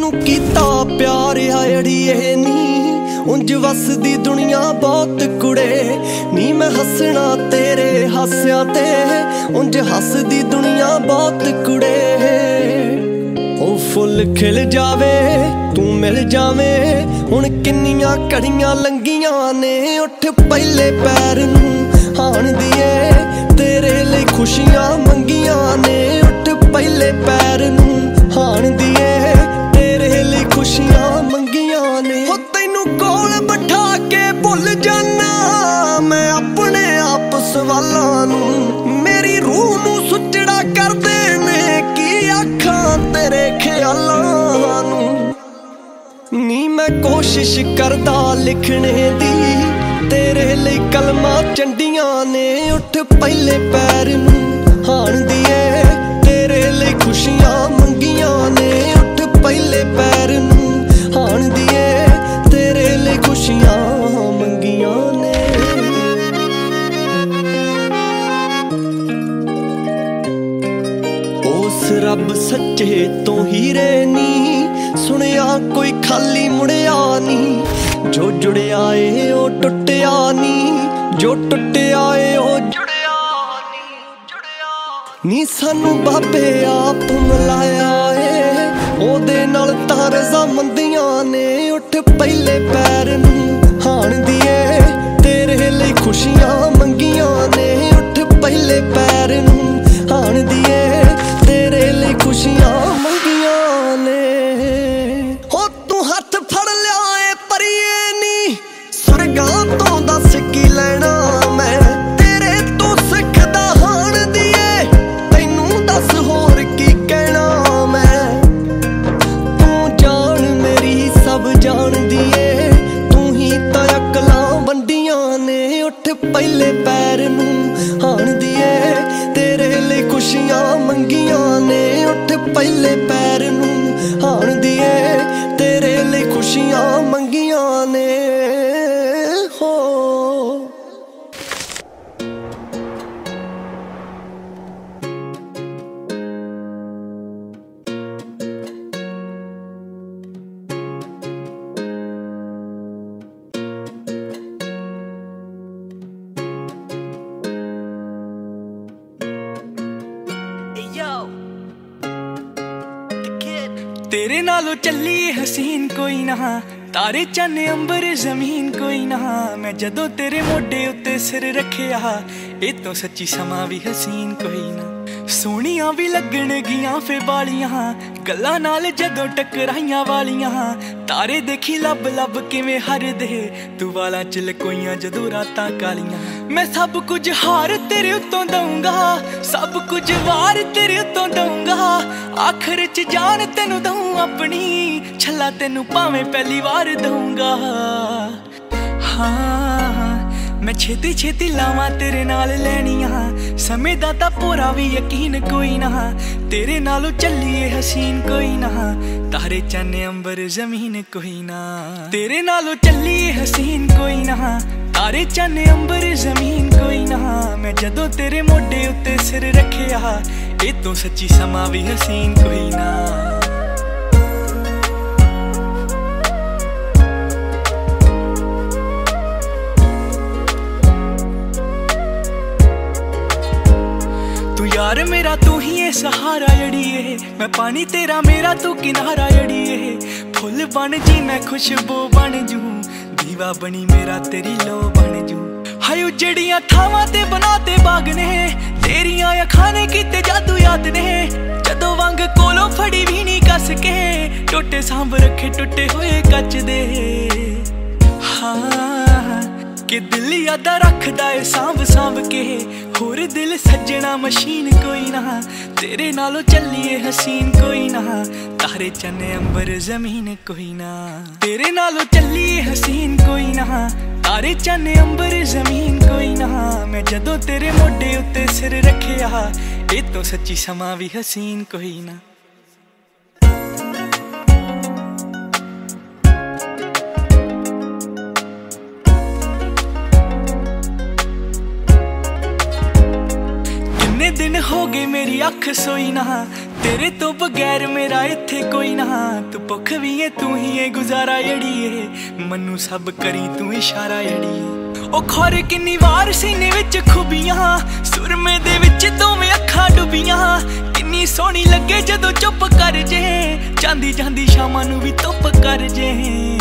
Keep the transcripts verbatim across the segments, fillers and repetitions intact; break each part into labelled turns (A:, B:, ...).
A: तैनू कीता प्यार अड़िए नी उंज वसदी दुनिया बहुत कुड़े नी मैं हसना तेरे हास्या ते उंज हसदी दुनिया बहुत कुड़े। ओ फुल खिल जावे तू मिल जावे हुण किन्नियां घड़ियां लंघियां ने उठ पहले पैर नूं हाण दिए तेरे लिए खुशियां मंगियां ने उठ पहले पैर नूं हाण दिए तेरे लिए खुशियां मंगियां ने। हो तैनू कोल बिठा के भुल जाना मैं अपने आप सवालां नूं मेरी रूह नूं सुचड़ा कर देने की आखां तेरे ख्यालां नूं नी मैं कोशिश करदा लिखने दी तेरे लिए कलमा चंडियां ने उठ पहले पैर नूं हाण दिए तेरे लिए खुशियां मंगियां ने उठ पहले पैर नूं हाण दिए तेरे लिए खुशियां मंगियां ने। उस रब सच्चे तो हीरे नी सुनिया कोई खाली मुड़िया नी जो जुड़िया ए ओ टुटिया नी जो टुटिया ए ओ जुड़िया नी जुड़िया नी सानू बाबे आप मिलाया ए ओदे नाल तां रज़ामंदियां ने उठ पहले पैर नूं हाण दिए तेरे लिए खुशियां मंगियां ने उठ पहले पैर नूं हाण दिए तेरे लिए खुशियां मंगियां ने। हो तू हथ फड़ लिया ए परिए नी सुरगां तो दस की लैना मैं तेरे तो सिखदा हाण दिए तैनू दस होर की कहना मैं तू जान मेरी सब जान दिए तू ही तां अकलां वंडियां ने उठ पहले पैर नूं हाण दिए तेरे लिए खुशियां मंगियां ने उठ पहले पैर नूं हाण दिए तेरे लिए खुशियां मंगियां ने। हो
B: तेरे नालों चली हसीन कोई ना तारे चन्ने अंबर जमीन कोई ना मैं जदों तेरे मोढे उत्ते सिर रखिया ए तो सच्ची समा भी हसीन कोई ना सोहणियां भी लगण गियां फे बालियां गल्लां नाल जदों टकराइयां वालियां तारे देखी लब लब किवें हरदे तू वालां च लकोइयां जदों रातां कालियां मैं सब कुछ हार तेरे उत्तों दूंगा सब कुछ वार तेरे उत्तों दूंगा आखिर च जान तेनू दूं अपनी छला तेनू भावें पहली बार दूंगा। हाँ मैं छेती छेती लावां तेरे नाल लैनियां समय दा तां पूरा भी यकीन कोई ना तेरे नालों चलिए हसीन कोई ना तारे चन्ने अंबर जमीन कोई ना तेरे नालों चलिए हसीन कोई ना तारे चन्ने अंबर जमीन कोई ना मैं जदों तेरे मोढे उत्ते सिर रखिया ए तो सच्ची समा भी हसीन कोई ना। तू यार मेरा तू ही है सहारा अड़िए मैं पानी तेरा मेरा तू किनारा अड़िए फुल बन जी मैं खुशबू बन जू दीवा बनी मेरा तेरी लो बन जू हाय उजड़ियां थावां ते बनाते बाग ने तेरियां अखां ने कीते जादू याद ने जदों वंग कोलों फड़ी भी नहीं कस के टोटे सांभ रखे टुटे हुए कच दे। हाँ कि दिल यादा रखदा है सांभ सांभ के होर दिल सज्जना मशीन कोई ना तेरे नालों चलिए हसीन कोई ना तारे चन्ने अंबर जमीन कोई ना तेरे नालों चलिए हसीन कोई ना तारे चन्ने अंबर जमीन कोई ना मैं जदों तेरे मोढे उत्ते सिर रखिया ए तो सच्ची समा भी हसीन कोई ना। दिन हो गए मेरी अख सोई ना, तेरे तो बगैर मेरा इत्थे कोई ना। तू भुख भी है तू ही है गुजारा अड़िए, मनु सब करी तू इशारा अड़िए। ओ खौर किन्नी वार सीने विच खुबियां, सुरमे दे विच दोवें अखां डुबियां। किन्नी सोहनी लगे जदों चुप कर जे, जांदी जांदी शामां नूं भी धुप कर जे।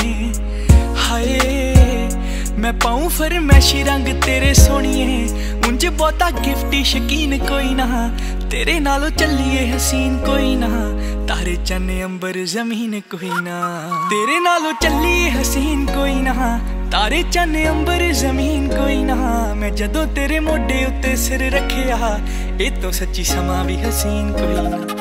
B: हाय मैं पाऊं फरमैशी रंग तेरे सोहणिए, उंज बहुता गिफ्टी शकीन कोई ना। तेरे नालों चलिए हसीन कोई ना, तारे चन्ने अंबर जमीन कोई ना। तेरे नालों चलिए हसीन कोई ना, तारे चन्ने अंबर जमीन कोई ना। मैं जदों तेरे मोढे उत्ते सिर रखिया, ए तो सच्ची समा भी हसीन कोई ना।